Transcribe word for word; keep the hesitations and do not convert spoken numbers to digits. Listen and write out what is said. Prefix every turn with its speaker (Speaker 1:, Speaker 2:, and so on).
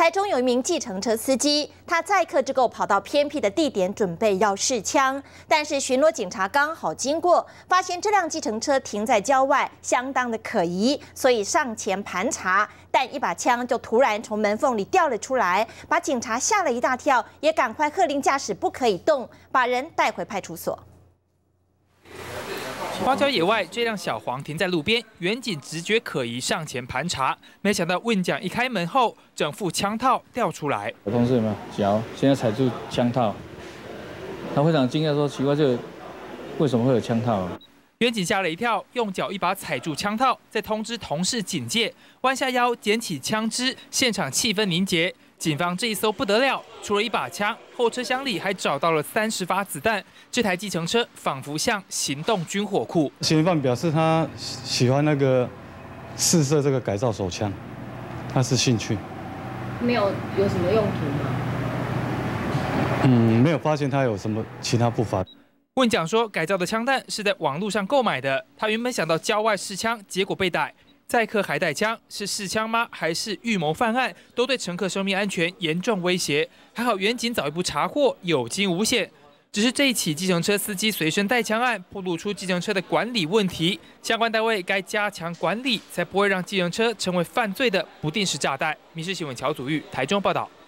Speaker 1: 台中有一名计程车司机，他载客之后跑到偏僻的地点，准备要试枪，但是巡逻警察刚好经过，发现这辆计程车停在郊外，相当的可疑，所以上前盘查，但一把枪就突然从门缝里掉了出来，把警察吓了一大跳，也赶快喝令驾驶不可以动，把人带回派出所。
Speaker 2: 花郊野外，这辆小黄停在路边，远警直觉可疑，上前盘查，没想到问讲一开门后，整副枪套掉出来。
Speaker 3: 我同事有没有脚现在踩住枪套，他非常惊讶说：“奇怪，这个为什么会有枪套？”
Speaker 2: 远警吓了一跳，用脚一把踩住枪套，再通知同事警戒，弯下腰捡起枪支，现场气氛凝结。 警方这一搜不得了，除了一把枪，后车厢里还找到了三十发子弹。这台计程车仿佛像行动军火库。
Speaker 4: 嫌犯表示他喜欢那个试射这个改造手枪，他是兴趣。
Speaker 5: 没有有什么用途吗？
Speaker 4: 嗯，没有发现他有什么其他不法。
Speaker 2: 问讲说，改造的枪弹是在网络上购买的，他原本想到郊外试枪，结果被逮。 载客还带枪，是试枪吗？还是预谋犯案？都对乘客生命安全严重威胁。还好远警早一步查获，有惊无险。只是这一起计程车司机随身带枪案，暴露出计程车的管理问题。相关单位该加强管理，才不会让计程车成为犯罪的不定时炸弹。民事新闻乔祖玉台中报道。